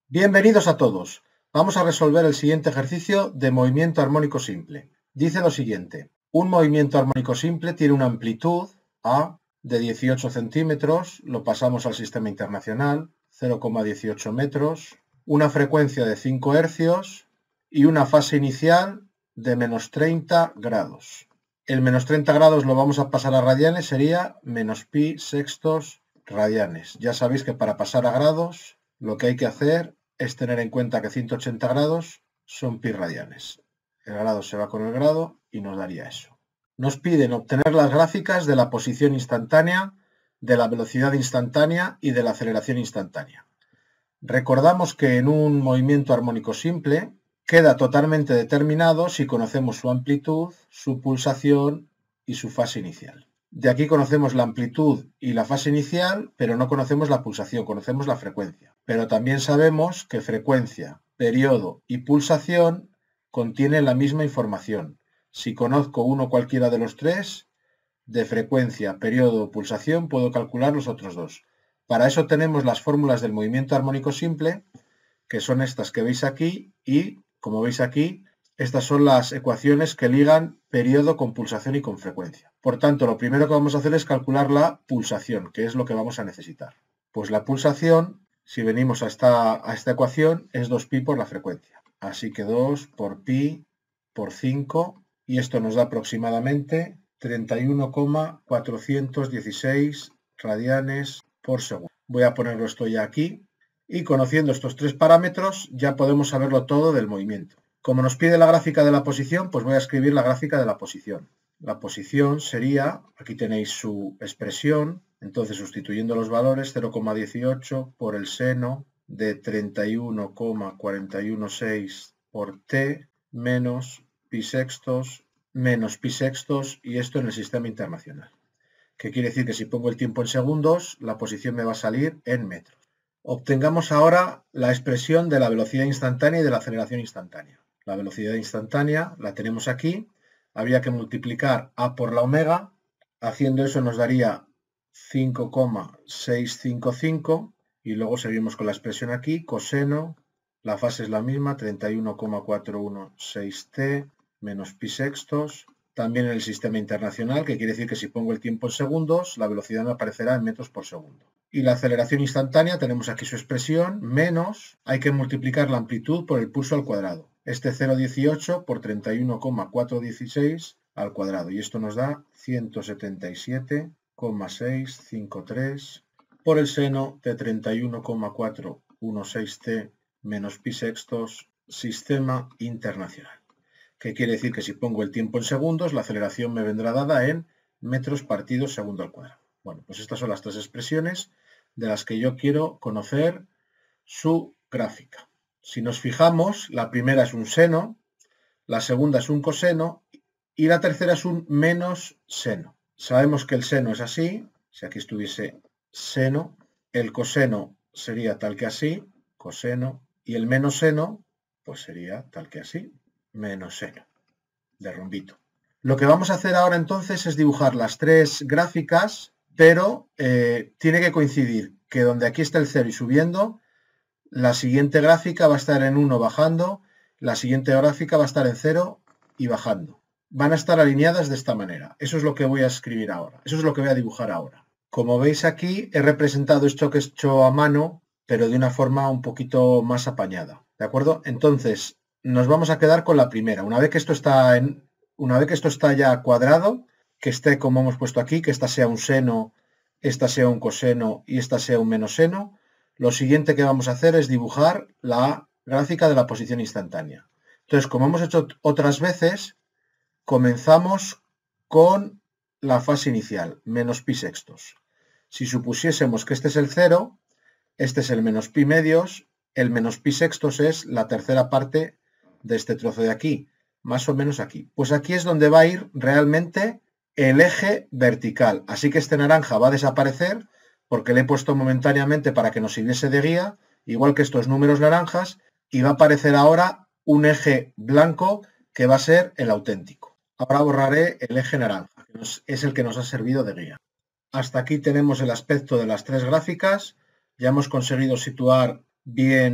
Bienvenidos a todos. Vamos a resolver el siguiente ejercicio de movimiento armónico simple. Dice lo siguiente. Un movimiento armónico simple tiene una amplitud A de 18 centímetros, lo pasamos al sistema internacional, 0,18 metros, una frecuencia de 5 hercios y una fase inicial de menos 30 grados. El menos 30 grados lo vamos a pasar a radianes, sería menos pi sextos radianes. Ya sabéis que para pasar a grados lo que hay que hacer es tener en cuenta que 180 grados son pi radianes. El grado se va con el grado y nos daría eso. Nos piden obtener las gráficas de la posición instantánea, de la velocidad instantánea y de la aceleración instantánea. Recordamos que en un movimiento armónico simple queda totalmente determinado si conocemos su amplitud, su pulsación y su fase inicial. De aquí conocemos la amplitud y la fase inicial, pero no conocemos la pulsación, conocemos la frecuencia. Pero también sabemos que frecuencia, periodo y pulsación contienen la misma información. Si conozco uno cualquiera de los tres, de frecuencia, periodo o pulsación, puedo calcular los otros dos. Para eso tenemos las fórmulas del movimiento armónico simple, que son estas que veis aquí, y, como veis aquí, estas son las ecuaciones que ligan periodo con pulsación y con frecuencia. Por tanto, lo primero que vamos a hacer es calcular la pulsación, que es lo que vamos a necesitar. Pues la pulsación, si venimos a esta ecuación, es 2pi por la frecuencia. Así que 2 por pi por 5, y esto nos da aproximadamente 31,416 radianes por segundo. Voy a ponerlo esto ya aquí, y conociendo estos tres parámetros ya podemos saberlo todo del movimiento. Como nos pide la gráfica de la posición, pues voy a escribir la gráfica de la posición. La posición sería, aquí tenéis su expresión, entonces sustituyendo los valores, 0,18 por el seno de 31,416 por t menos pi sextos, y esto en el sistema internacional. Que quiere decir que si pongo el tiempo en segundos, la posición me va a salir en metros. Obtengamos ahora la expresión de la velocidad instantánea y de la aceleración instantánea. La velocidad instantánea la tenemos aquí. Habría que multiplicar a por la omega. Haciendo eso nos daría 5,655 y luego seguimos con la expresión aquí. Coseno, la fase es la misma, 31,416t menos pi sextos. También en el sistema internacional, que quiere decir que si pongo el tiempo en segundos, la velocidad me aparecerá en metros por segundo. Y la aceleración instantánea, tenemos aquí su expresión, menos, hay que multiplicar la amplitud por el pulso al cuadrado. Este 0,18 por 31,416 al cuadrado. Y esto nos da 177,653 por el seno de 31,416t menos pi sextos, sistema internacional. Que quiere decir que si pongo el tiempo en segundos, la aceleración me vendrá dada en metros partidos segundo al cuadrado. Bueno, pues estas son las tres expresiones de las que yo quiero conocer su gráfica. Si nos fijamos, la primera es un seno, la segunda es un coseno y la tercera es un menos seno. Sabemos que el seno es así, si aquí estuviese seno, el coseno sería tal que así, coseno, y el menos seno, pues sería tal que así, menos seno, de rombito. Lo que vamos a hacer ahora entonces es dibujar las tres gráficas, pero tiene que coincidir que donde aquí está el 0 y subiendo, la siguiente gráfica va a estar en 1 bajando, la siguiente gráfica va a estar en 0 y bajando. Van a estar alineadas de esta manera. Eso es lo que voy a escribir ahora. Eso es lo que voy a dibujar ahora. Como veis aquí, he representado esto que he hecho a mano, pero de una forma un poquito más apañada. ¿De acuerdo? Entonces, nos vamos a quedar con la primera. Una vez que esto está ya cuadrado, que esté como hemos puesto aquí, que esta sea un seno, esta sea un coseno y esta sea un menos seno, lo siguiente que vamos a hacer es dibujar la gráfica de la posición instantánea. Entonces, como hemos hecho otras veces, comenzamos con la fase inicial, menos pi sextos. Si supusiésemos que este es el 0, este es el menos pi medios, el menos pi sextos es la tercera parte de este trozo de aquí, más o menos aquí. Pues aquí es donde va a ir realmente el eje vertical. Así que este naranja va a desaparecer porque le he puesto momentáneamente para que nos sirviese de guía, igual que estos números naranjas, y va a aparecer ahora un eje blanco que va a ser el auténtico. Ahora borraré el eje naranja, que es el que nos ha servido de guía. Hasta aquí tenemos el aspecto de las tres gráficas. Ya hemos conseguido situar bien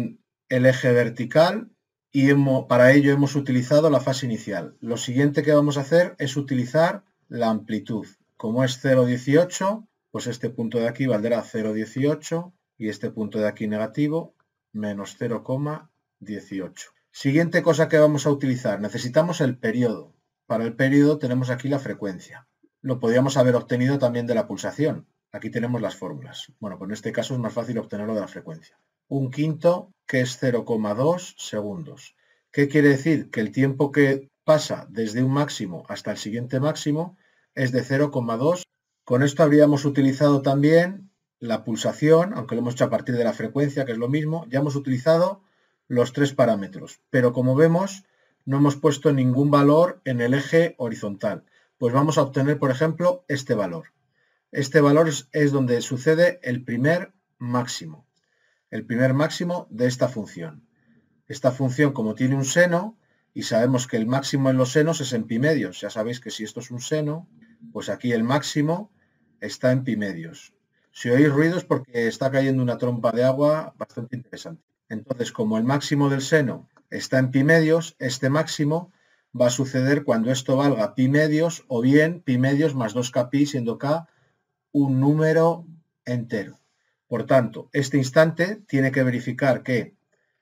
el eje vertical y para ello hemos utilizado la fase inicial. Lo siguiente que vamos a hacer es utilizar la amplitud. Como es 0,18, pues este punto de aquí valdrá 0,18 y este punto de aquí negativo, menos 0,18. Siguiente cosa que vamos a utilizar, necesitamos el periodo. Para el periodo tenemos aquí la frecuencia. Lo podríamos haber obtenido también de la pulsación. Aquí tenemos las fórmulas. Bueno, pues en este caso es más fácil obtenerlo de la frecuencia. Un quinto, que es 0,2 segundos. ¿Qué quiere decir? Que el tiempo que pasa desde un máximo hasta el siguiente máximo es de 0,2. Con esto habríamos utilizado también la pulsación, aunque lo hemos hecho a partir de la frecuencia, que es lo mismo. Ya hemos utilizado los tres parámetros, pero como vemos, no hemos puesto ningún valor en el eje horizontal. Pues vamos a obtener, por ejemplo, este valor. Este valor es donde sucede el primer máximo. El primer máximo de esta función. Esta función, como tiene un seno, y sabemos que el máximo en los senos es en pi medios. Ya sabéis que si esto es un seno, pues aquí el máximo está en pi medios. Si oís ruidos porque está cayendo una trompa de agua bastante interesante. Entonces, como el máximo del seno está en pi medios, este máximo va a suceder cuando esto valga pi medios o bien pi medios más 2kpi, siendo k un número entero. Por tanto, este instante tiene que verificar que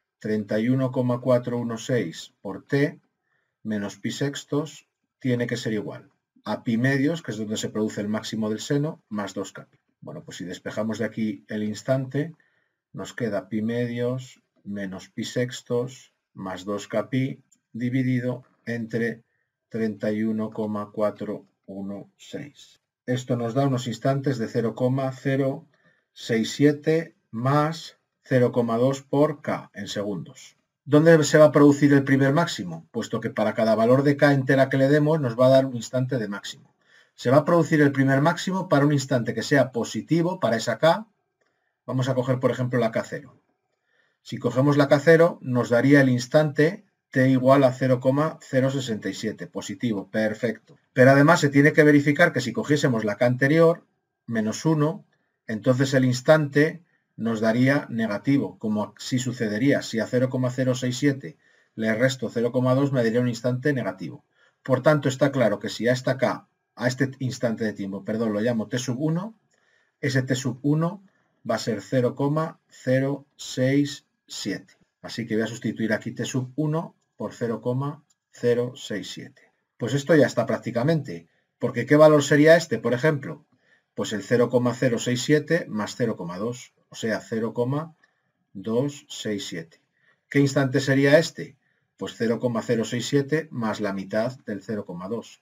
31,416 por t menos pi sextos tiene que ser igual a pi medios, que es donde se produce el máximo del seno, más 2kpi. Bueno, pues si despejamos de aquí el instante, nos queda pi medios menos pi sextos más 2kpi dividido entre 31,416. Esto nos da unos instantes de 0,067 más 0,2 por k en segundos. ¿Dónde se va a producir el primer máximo? Puesto que para cada valor de k entera que le demos nos va a dar un instante de máximo. Se va a producir el primer máximo para un instante que sea positivo para esa k. Vamos a coger, por ejemplo, la k0. Si cogemos la k0, nos daría el instante t igual a 0,067, positivo, perfecto. Pero además se tiene que verificar que si cogiésemos la k anterior, menos 1, entonces el instante nos daría negativo, como así sucedería. Si a 0,067 le resto 0,2 me daría un instante negativo. Por tanto, está claro que si a esta k, a este instante de tiempo, perdón, lo llamo t sub 1, ese t sub 1 va a ser 0,067. Así que voy a sustituir aquí t sub 1 por 0,067. Pues esto ya está prácticamente, porque ¿qué valor sería este, por ejemplo? Pues el 0,067 más 0,2, o sea, 0,267. ¿Qué instante sería este? Pues 0,067 más la mitad del 0,2,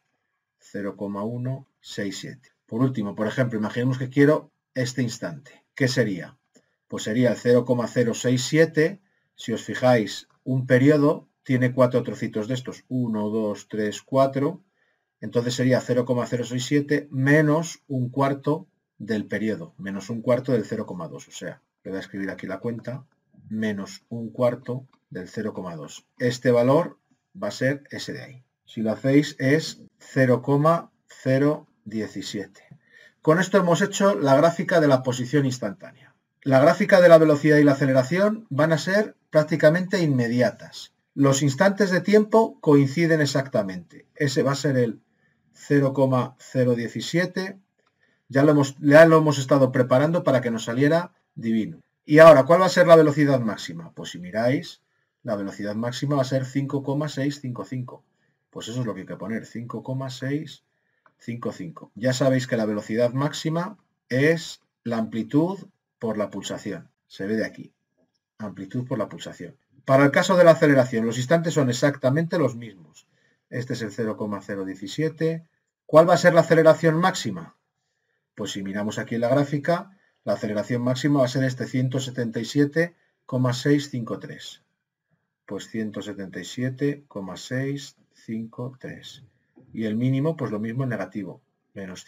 0,167. Por último, por ejemplo, imaginemos que quiero este instante. ¿Qué sería? Pues sería el 0,067, si os fijáis, un periodo tiene 4 trocitos de estos, 1, 2, 3, 4, entonces sería 0,067 menos un cuarto del periodo, menos un cuarto del 0,2, o sea, le voy a escribir aquí la cuenta, menos un cuarto del 0,2. Este valor va a ser ese de ahí. Si lo hacéis es 0,017. Con esto hemos hecho la gráfica de la posición instantánea. La gráfica de la velocidad y la aceleración van a ser prácticamente inmediatas. Los instantes de tiempo coinciden exactamente. Ese va a ser el 0,017. Ya lo hemos estado preparando para que nos saliera divino. Y ahora, ¿cuál va a ser la velocidad máxima? Pues si miráis, la velocidad máxima va a ser 5,655. Pues eso es lo que hay que poner, 5,655. Ya sabéis que la velocidad máxima es la amplitud por la pulsación. Se ve de aquí. Amplitud por la pulsación. Para el caso de la aceleración, los instantes son exactamente los mismos. Este es el 0,017. ¿Cuál va a ser la aceleración máxima? Pues si miramos aquí en la gráfica, la aceleración máxima va a ser este 177,653. Pues 177,653. Y el mínimo, pues lo mismo en negativo, menos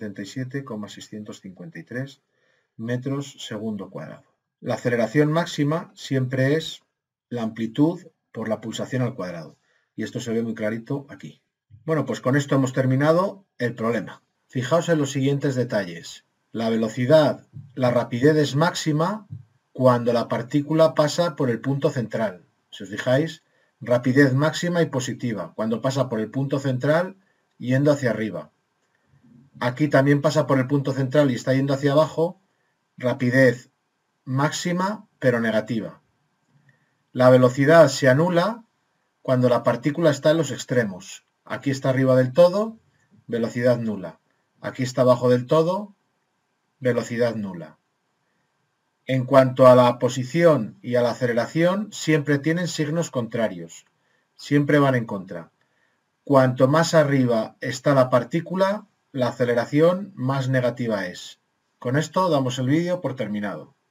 177,653 metros segundo cuadrado. La aceleración máxima siempre es la amplitud por la pulsación al cuadrado. Y esto se ve muy clarito aquí. Bueno, pues con esto hemos terminado el problema. Fijaos en los siguientes detalles. La velocidad, la rapidez es máxima cuando la partícula pasa por el punto central. Si os fijáis, rapidez máxima y positiva, cuando pasa por el punto central yendo hacia arriba. Aquí también pasa por el punto central y está yendo hacia abajo, rapidez máxima pero negativa. La velocidad se anula cuando la partícula está en los extremos. Aquí está arriba del todo, velocidad nula. Aquí está abajo del todo, velocidad nula. En cuanto a la posición y a la aceleración, siempre tienen signos contrarios. Siempre van en contra. Cuanto más arriba está la partícula, la aceleración más negativa es. Con esto damos el vídeo por terminado.